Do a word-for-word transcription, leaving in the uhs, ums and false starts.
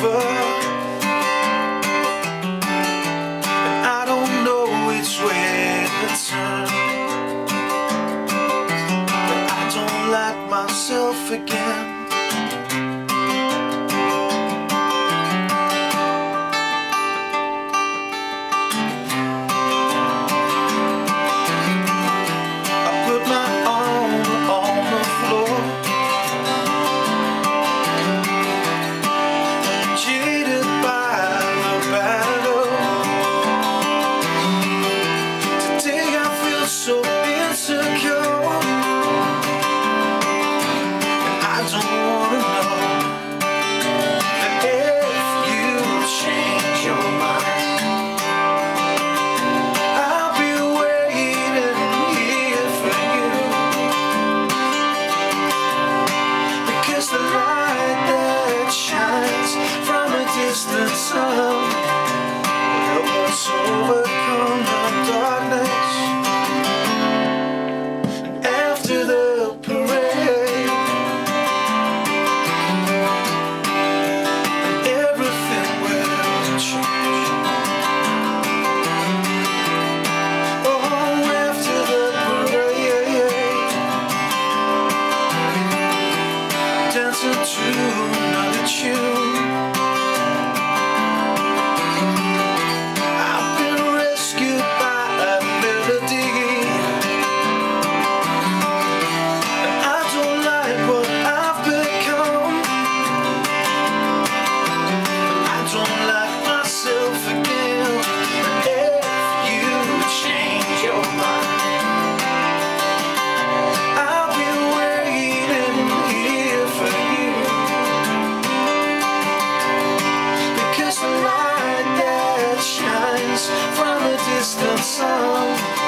over, and I don't know which way to turn, but I don't like myself again. So insecure, and I don't wanna know that if you change your mind, I'll be waiting here for you, because the light that shines from a distant sun will help us overcome the darkness. Dancing to another tune, I've been rescued by a melody, and I don't like what I've become. I don't like myself again. If you change your mind, I'll be waiting here for you, because the light that shines from a distant sun